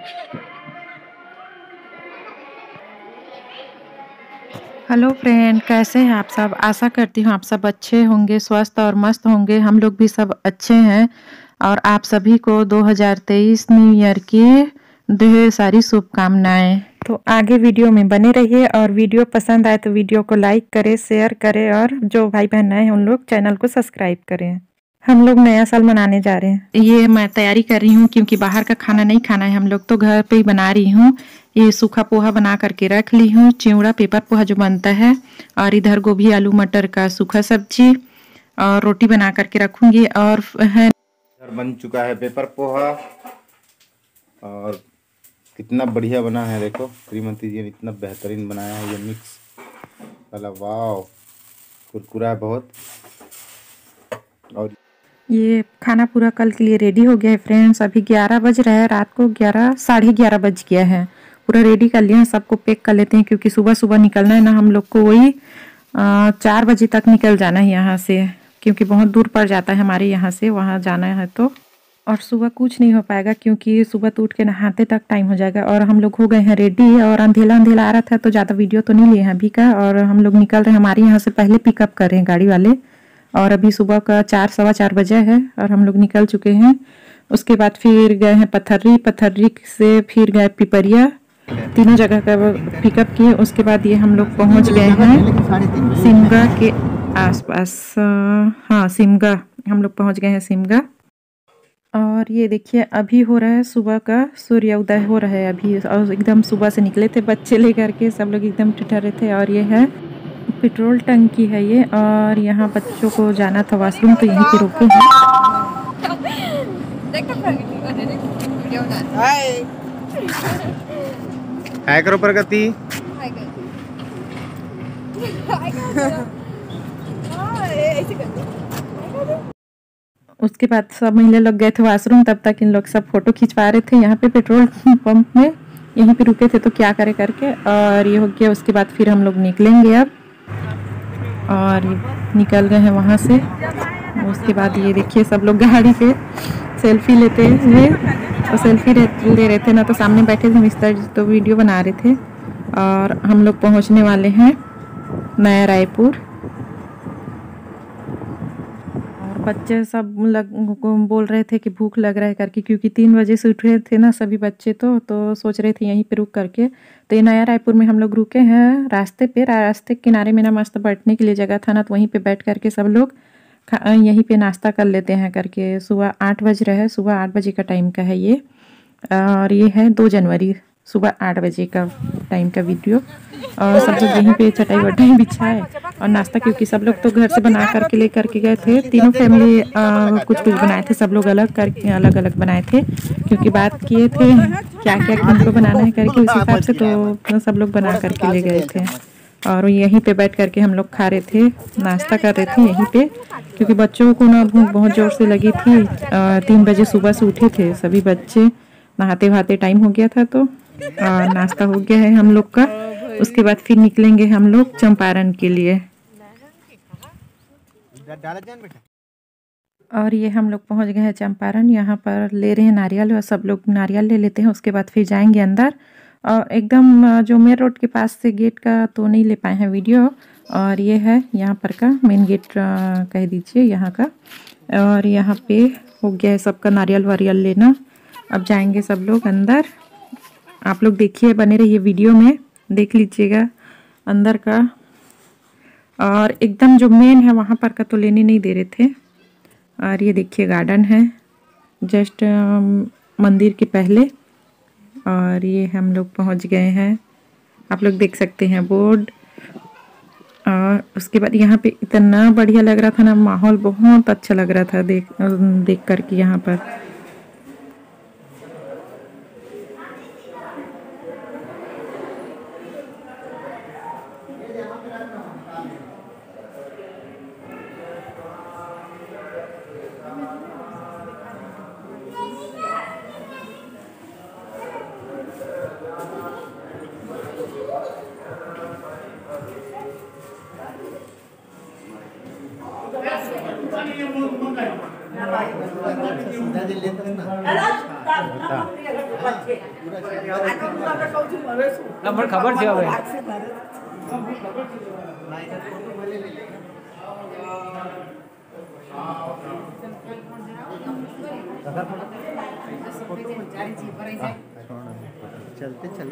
Hello friend, कैसे हैं आप सब। आशा करती हूँ आप सब अच्छे होंगे, स्वस्थ और मस्त होंगे। हम लोग भी सब अच्छे हैं और आप सभी को 2023 न्यू ईयर की ढेर सारी शुभकामनाएं। तो आगे वीडियो में बने रहिए और वीडियो पसंद आए तो वीडियो को लाइक करें, शेयर करें और जो भाई बहन नए हैं उन लोग चैनल को सब्सक्राइब करें। हम लोग नया साल मनाने जा रहे हैं। ये मैं तैयारी कर रही हूँ क्योंकि बाहर का खाना नहीं खाना है, हम लोग तो घर पे ही बना रही हूँ। ये सूखा पोहा बना करके रख ली हूँ, चिवड़ा पेपर पोहा जो बनता है, और इधर गोभी आलू मटर का सूखा सब्जी और रोटी बना करके रखूंगी। और है इधर बन चुका है पेपर पोहा और कितना बढ़िया बना है। देखो श्रीमती जी ने इतना बेहतरीन बनाया है ये मिक्स वाला। वाह, कुरकुरा है बहुत। और ये खाना पूरा कल के लिए रेडी हो गया है फ्रेंड्स। अभी 11 बज रहा है, रात को 11 साढ़े 11 बज गया है। पूरा रेडी कर लिया है, सबको पैक कर लेते हैं क्योंकि सुबह सुबह निकलना है ना हम लोग को। वही 4 बजे तक निकल जाना है यहाँ से, क्योंकि बहुत दूर पड़ जाता है हमारे यहाँ से वहाँ जाना है तो। और सुबह कुछ नहीं हो पाएगा क्योंकि सुबह तो उठ के नहाते तक टाइम हो जाएगा। और हम लोग हो गए हैं रेडी और अंधेला अंधेला आ रहा था तो ज़्यादा वीडियो तो नहीं लिए हैं अभी का। और हम लोग निकल रहे हैं, हमारे यहाँ से पहले पिकअप कर रहे हैं गाड़ी वाले। और अभी सुबह का 4 सवा 4 बजे है और हम लोग निकल चुके हैं। उसके बाद फिर गए हैं पथर्री, पथर्री से फिर गए पिपरिया, तीनों जगह का पिकअप किए। उसके बाद ये हम लोग पहुंच गए हैं सिमगा के आसपास। हाँ, सिमगा हम लोग पहुंच गए हैं, सिमगा। और ये देखिए अभी हो रहा है सुबह का सूर्य उदय हो रहा है अभी। और एकदम सुबह से निकले थे बच्चे लेकर के, सब लोग एकदम ठिठुरे थे। और ये है पेट्रोल टंकी है ये, और यहाँ बच्चों को जाना था वॉशरूम तो यहीं पे रुके हैं। हाय करो प्रगति। उसके बाद सब महिला लोग गए थे वॉशरूम, तब तक इन लोग सब फोटो खिंचवा रहे थे यहाँ पे पेट्रोल पंप में। यहीं पे रुके थे तो क्या करे करके, और ये हो गया। उसके बाद फिर हम लोग निकलेंगे अब, और निकल गए हैं वहाँ से। उसके बाद ये देखिए सब लोग गाड़ी पे सेल्फी लेते हुए, और सेल्फी ले रहे थे ना, तो सामने बैठे थे मिस्टर जी तो वीडियो बना रहे थे। और हम लोग पहुँचने वाले हैं नया रायपुर। और बच्चे सब बोल रहे थे कि भूख लग रहा है करके, क्योंकि 3 बजे से उठ रहे थे ना सभी बच्चे तो सोच रहे थे यहीं पे रुक करके। तो ये नया रायपुर में हम लोग रुके हैं रास्ते पे। रास्ते के किनारे में ना मस्त बैठने के लिए जगह था ना, तो वहीं पे बैठ करके सब लोग यहीं पे नाश्ता कर लेते हैं करके। सुबह 8 बज रहा है, सुबह 8 बजे का टाइम का है ये। और ये है 2 जनवरी सुबह 8 बजे का टाइम का वीडियो। और सब लोग यहीं पे चटाई वटाई बिछाए और नाश्ता, क्योंकि सब लोग तो घर से बना करके ले करके गए थे। तीनों फैमिली कुछ कुछ बनाए थे, सब लोग अलग अलग बनाए थे, क्योंकि बात किए थे क्या क्या किनको बनाना है करके, उस हिसाब से तो सब लोग बना करके ले गए थे। और यहीं पे बैठ करके हम लोग खा रहे थे, नाश्ता कर रहे थे यहीं पे, क्योंकि बच्चों को ना भूख बहुत ज़ोर से लगी थी। 3 बजे सुबह से उठे थे सभी बच्चे, नहाते वहाते टाइम हो गया था तो नाश्ता हो गया है हम लोग का। उसके बाद फिर निकलेंगे हम लोग चंपारण के लिए। और ये हम लोग पहुंच गए हैं चंपारण। यहाँ पर ले रहे हैं नारियल, और सब लोग नारियल ले लेते हैं। उसके बाद फिर जाएंगे अंदर। और एकदम जो मेन रोड के पास से गेट का तो नहीं ले पाए हैं वीडियो। और ये है यहाँ पर का मेन गेट कह दीजिए यहाँ का। और यहाँ पे हो गया है सबका नारियल वारियल लेना। अब जाएंगे सब लोग अंदर। आप लोग देखिए, बने रहिए वीडियो में, देख लीजिएगा अंदर का। और एकदम जो मेन है वहाँ पर का तो लेने नहीं दे रहे थे। और ये देखिए गार्डन है जस्ट मंदिर के पहले। और ये हम लोग पहुँच गए हैं, आप लोग देख सकते हैं बोर्ड। और उसके बाद यहाँ पे इतना बढ़िया लग रहा था ना, माहौल बहुत अच्छा लग रहा था देख करके यहाँ पर। खबर थी चलते चला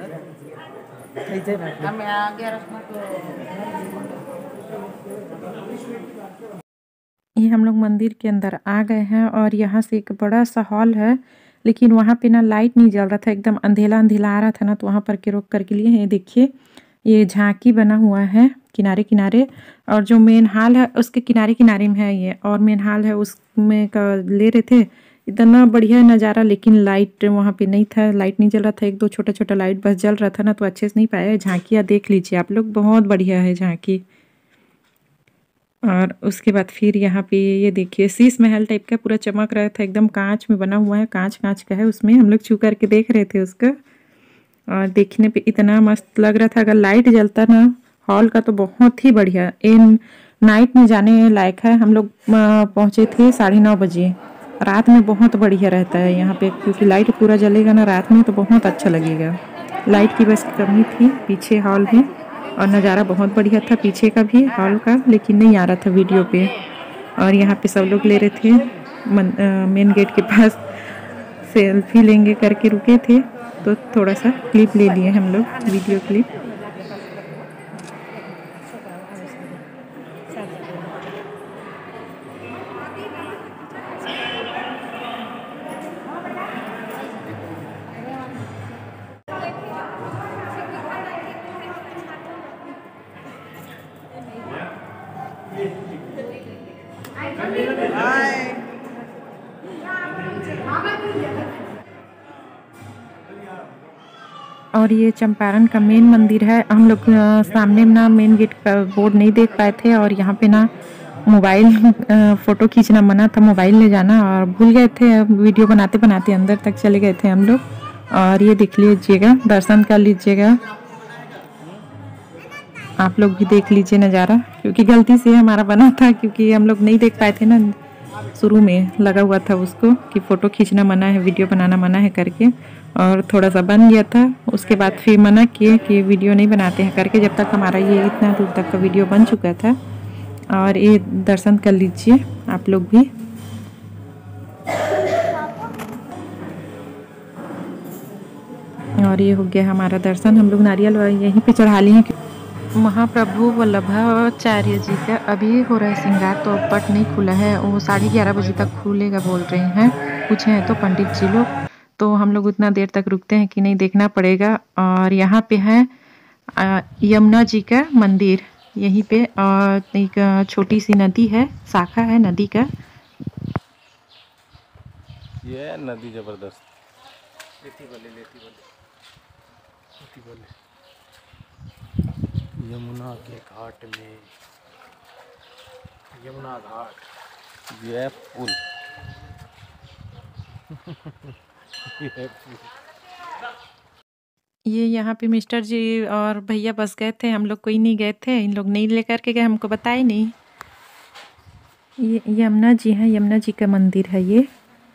ये हम लोग मंदिर के अंदर आ गए हैं और यहाँ से एक बड़ा सा हॉल है, लेकिन वहाँ पे ना लाइट नहीं जल रहा था, एकदम अंधेला अंधेला आ रहा था ना, तो वहाँ पर के रोक करके लिए हैं। ये देखिए ये झांकी बना हुआ है किनारे किनारे, और जो मेन हॉल है उसके किनारे किनारे में है ये, और मेन हॉल है उसमें का ले रहे थे। इतना बढ़िया नज़ारा, लेकिन लाइट वहाँ पे नहीं था, लाइट नहीं जल रहा था, एक दो छोटा छोटा लाइट बस जल रहा था ना, तो अच्छे से नहीं पाया। झांकियाँ देख लीजिए आप लोग, बहुत बढ़िया है झांकी। और उसके बाद फिर यहाँ पे ये देखिए शीश महल टाइप का पूरा चमक रहा था, एकदम कांच में बना हुआ है, कांच कांच का है, उसमें हम लोग छू करके देख रहे थे उसका, और देखने पे इतना मस्त लग रहा था। अगर लाइट जलता ना हॉल का तो बहुत ही बढ़िया, इन नाइट में जाने लायक है। हम लोग पहुँचे थे 9:30 बजे। रात में बहुत बढ़िया रहता है यहाँ पे, क्योंकि लाइट पूरा जलेगा ना रात में तो बहुत अच्छा लगेगा। लाइट की बस कमी थी पीछे हॉल में, और नज़ारा बहुत बढ़िया था पीछे का भी हॉल का, लेकिन नहीं आ रहा था वीडियो पे। और यहाँ पे सब लोग ले रहे थे मेन गेट के पास सेल्फी लेंगे करके रुके थे, तो थोड़ा सा क्लिप ले लिए हम लोग, वीडियो क्लिप। और ये चंपारण का मेन मंदिर है। हम लोग सामने ना मेन गेट का बोर्ड नहीं देख पाए थे, और यहाँ पे ना मोबाइल फ़ोटो खींचना मना था, मोबाइल ले जाना, और भूल गए थे। वीडियो बनाते बनाते अंदर तक चले गए थे हम लोग। और ये देख लीजिएगा, दर्शन कर लीजिएगा, आप लोग भी देख लीजिए नज़ारा, क्योंकि गलती से हमारा बना था, क्योंकि हम लोग नहीं देख पाए थे ना, शुरू में लगा हुआ था उसको कि फ़ोटो खींचना मना है, वीडियो बनाना मना है करके, और थोड़ा सा बन गया था। उसके बाद फिर मना किए कि वीडियो नहीं बनाते हैं करके, जब तक हमारा ये इतना दूर तक का वीडियो बन चुका था। और ये दर्शन कर लीजिए आप लोग भी। और ये हो गया हमारा दर्शन, हम लोग नारियल यहीं पे चढ़ा लिए हैं। महाप्रभु वल्लभाचार्य जी का अभी हो रहा है श्रृंगार, तो पट नहीं खुला है, वो 11:30 बजे तक खुलेगा बोल रहे हैं, पूछे हैं तो पंडित जी लोग। तो हम लोग उतना देर तक रुकते हैं कि नहीं, देखना पड़ेगा। और यहाँ पे है यमुना जी का मंदिर यहीं पे, और एक छोटी सी नदी है, शाखा है नदी का। ये नदी जबरदस्त, यमुना के घाट में, यमुना घाट, ये पुल ये यहाँ पे मिस्टर जी और भैया बस गए थे, हम लोग कोई नहीं गए थे, इन लोग नहीं लेकर के गए, हमको बताए नहीं। ये यमुना जी है, यमुना जी का मंदिर है ये।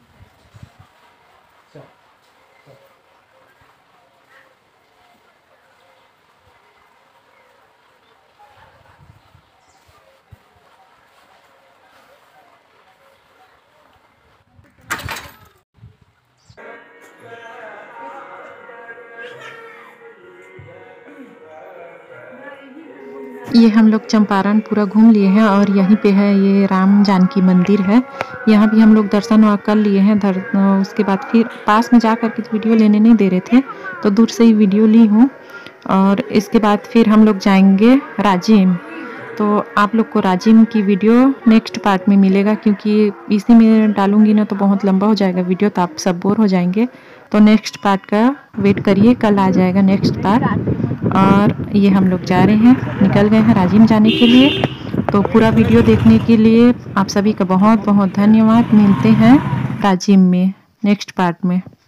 ये हम लोग चंपारण पूरा घूम लिए हैं, और यहीं पे है ये राम जानकी मंदिर है, यहाँ भी हम लोग दर्शन कर लिए हैं। उसके बाद फिर पास में जा कर के वीडियो लेने नहीं दे रहे थे, तो दूर से ही वीडियो ली हूँ। और इसके बाद फिर हम लोग जाएंगे राजिम, तो आप लोग को राजिम की वीडियो नेक्स्ट पार्ट में मिलेगा, क्योंकि इसी में डालूंगी ना तो बहुत लंबा हो जाएगा वीडियो, तो आप सब बोर हो जाएंगे। तो नेक्स्ट पार्ट का वेट करिए, कल आ जाएगा नेक्स्ट पार्ट। और ये हम लोग जा रहे हैं, निकल गए हैं राजिम जाने के लिए। तो पूरा वीडियो देखने के लिए आप सभी का बहुत बहुत धन्यवाद। मिलते हैं राजिम में नेक्स्ट पार्ट में।